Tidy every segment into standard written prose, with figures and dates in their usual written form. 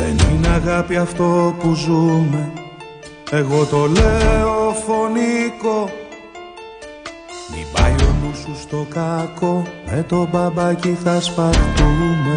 Δεν είναι αγάπη αυτό που ζούμε, εγώ το λέω φωνικό. Μην πάει ο νους σου στο κακό, με το μπαμπάκι θα σπαχτούμε.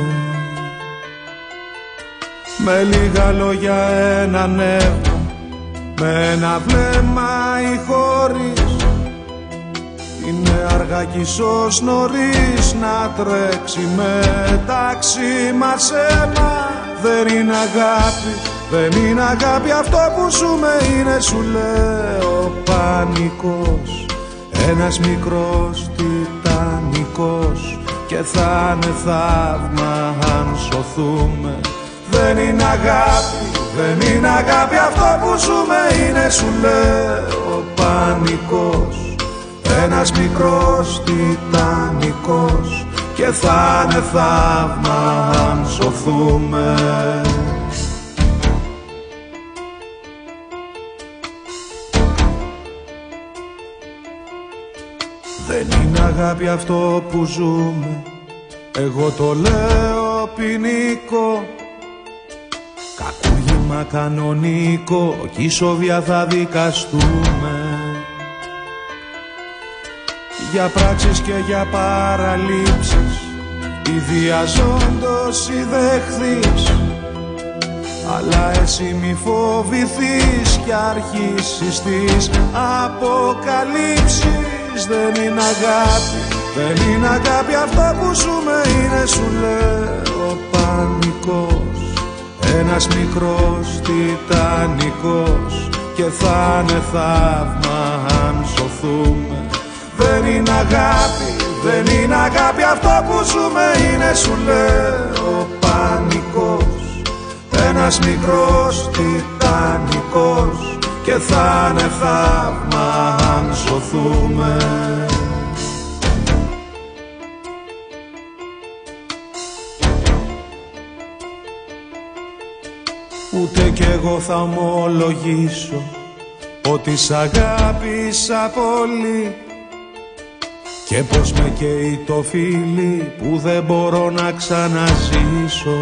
Με λίγα λόγια ένα νεύμα, με ένα βλέμμα ή χωρίς. Είναι αργά κι ίσως νωρίς να τρέξει μεταξύ μας αίμα. Δεν είναι αγάπη, δεν είναι αγάπη αυτό που ζούμε, είναι σου λέω πανικός. Ένας μικρός τιτανικός και θα είναι θαύμα αν σωθούμε. Δεν είναι αγάπη, δεν είναι αγάπη αυτό που ζούμε, είναι σου λέω πανικός. Ένας μικρός τιτανικός και θα είναι θαύμα αν σωθούμε. Δεν είναι αγάπη αυτό που ζούμε, εγώ το λέω ποινικό. Κακούργημα κανονικό κι ισόβια θα δικαστούμε. Για πράξεις και για παραλήψεις, ιδιαζόντως ή δεχθείς. Αλλά εσύ μη φοβηθείς κι αρχίσεις τις αποκαλύψεις. Δεν είναι αγάπη, δεν είναι αγάπη αυτό που ζούμε, είναι σου λέω πανικός. Ένας μικρός τιτανικός και θα είναι θαύμα αν σωθούμε. Δεν είναι αγάπη, δεν είναι αγάπη αυτό που ζούμε, είναι σου λέω πανικός. Ένας μικρός τιτανικός και θα είναι θαύμα αν σωθούμε. Ούτε κι εγώ θα ομολογήσω ότι σ' αγάπησα πολύ και πως με καίει το φίλι που δεν μπορώ να ξαναζήσω.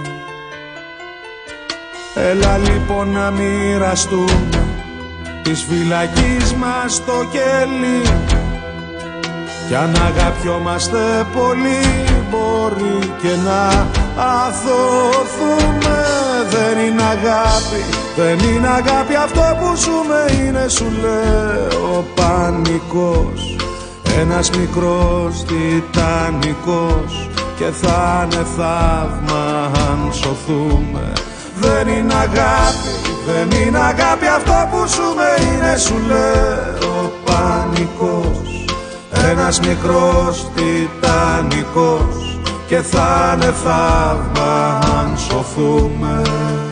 Έλα λοιπόν να μοιραστούμε της φυλακής μας το κέλι. Κι αν αγαπιόμαστε πολύ μπορεί και να αθωθούμε. Δεν είναι αγάπη, δεν είναι αγάπη αυτό που ζούμε, είναι σου λέω πανικός. Ένας μικρός τιτανικός και θα είναι θαύμα αν σωθούμε. Δεν είναι αγάπη, δεν είναι αγάπη αυτό που ζούμε, είναι σου λέω πανικός. Ένας μικρός τιτανικός και θα είναι θαύμα αν σωθούμε.